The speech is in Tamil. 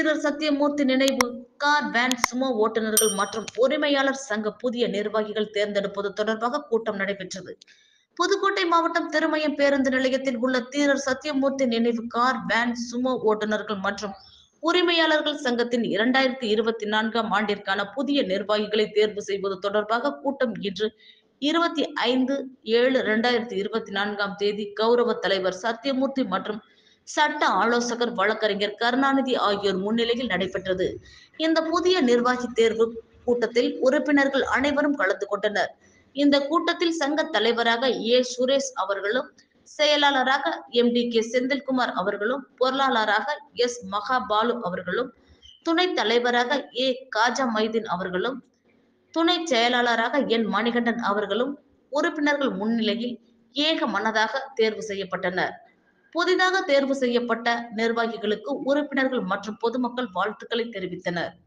தீரர் சத்தியமூர்த்தி நினைவு கார் வேன் சுமோ ஓட்டுநர்கள் மற்றும் உரிமையாளர் சங்க புதிய நிர்வாகிகள் தேர்ந்தெடுப்பது தொடர்பாக கூட்டம் நடைபெற்றது. புதுக்கோட்டை மாவட்டம் திருமயம் பேருந்து நிலையத்தில் உள்ள தீரர் சத்தியமூர்த்தி நினைவு கார் வேன் சுமோ ஓட்டுநர்கள் மற்றும் உரிமையாளர்கள் சங்கத்தின் 2024ஆம் ஆண்டிற்கான புதிய நிர்வாகிகளை தேர்வு செய்வது தொடர்பாக கூட்டம் இன்று 25/7/2024ஆம் தேதி கௌரவ தலைவர் சத்தியமூர்த்தி மற்றும் சட்ட ஆலோசகர் வழக்கறிஞர் கருணாநிதி ஆகியோர் முன்னிலையில் நடைபெற்றது. இந்த புதிய நிர்வாகி தேர்வு கூட்டத்தில் உறுப்பினர்கள் அனைவரும் கலந்து கொண்டனர். இந்த கூட்டத்தில் சங்க தலைவராக ஏ. சுரேஷ் அவர்களும், செயலாளராக MDK செந்தில்குமார் அவர்களும், பொருளாளராக எஸ். மகாபாலு அவர்களும், துணைத் தலைவராக ஏ. காஜா மைதீன் அவர்களும், துணை செயலாளராக என். மணிகண்டன் அவர்களும் உறுப்பினர்கள் முன்னிலையில் ஏக மனதாக தேர்வு செய்யப்பட்டனர். புதிதாக தேர்வு செய்யப்பட்ட நிர்வாகிகளுக்கு உறுப்பினர்கள் மற்றும் பொதுமக்கள் வாழ்த்துக்களை தெரிவித்தனர்.